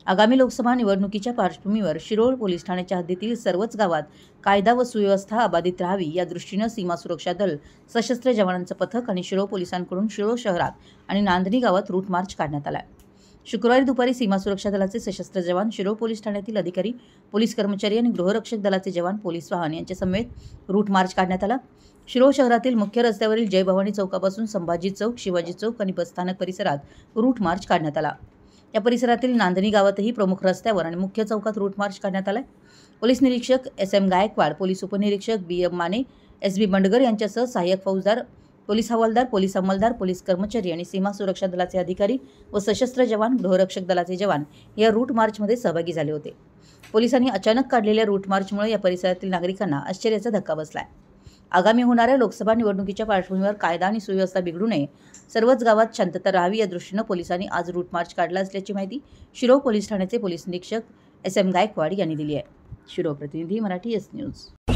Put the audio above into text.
आगामी लोकसभा निवडणुकीच्या पार्श्वभूमीवर शिरोळ पोलीस ठाण्याच्या हद्दीतील सर्वच गावात कायदा व सुव्यवस्था अबाधित राहावी या दृष्टीने सीमा सुरक्षा दल, सशस्त्र जवानांचं पथक आणि शिरोळ पोलिसांकडून शिरोळ शहरात आणि नांदणी गावात रूट मार्च काढण्यात आला. शुक्रवारी दुपारी सीमा सुरक्षा दलाचे सशस्त्र जवान, शिरोळ पोलीस ठाण्यातील अधिकारी, पोलीस कर्मचारी आणि गृहरक्षक दलाचे जवान, पोलीस वाहन यांच्या समेत रूट मार्च काढण्यात आला. शिरोळ शहरातील मुख्य रस्त्यावरील जय भवानी चौकापासून संभाजी चौक, शिवाजी चौक आणि बसस्थानक परिसरात रूट मार्च काढण्यात आला. या परिसरातील नांदणी गावातही प्रमुख रस्त्यावर आणि मुख्य चौकात रूट मार्च काढण्यात आला. पोलीस निरीक्षक SM गायकवाड, पोलीस उपनिरीक्षक BM माने, SB बंडगर यांच्यासह सहाय्यक फौजदार, पोलीस हवालदार, पोलीस अंमलदार, पोलीस कर्मचारी आणि सीमा सुरक्षा दलाचे अधिकारी व सशस्त्र जवान, गृहरक्षक दलाचे जवान या रूट मार्चमध्ये सहभागी झाले होते. पोलिसांनी अचानक काढलेल्या रूट मार्चमुळे या परिसरातील नागरिकांना आश्चर्याचा धक्का बसलाय. आगामी होणाऱ्या लोकसभा निवडणुकीच्या पार्श्वभूमीवर कायदा आणि सुव्यवस्था बिघडू नये, सर्वच गावात शांतता राहावी या दृष्टीने पोलिसांनी आज रूट मार्च काढला असल्याची माहिती शिरोळ पोलीस ठाण्याचे पोलीस निरीक्षक SM गायकवाड यांनी दिली आहे. शिरोळ प्रतिनिधी, मराठी S न्यूज.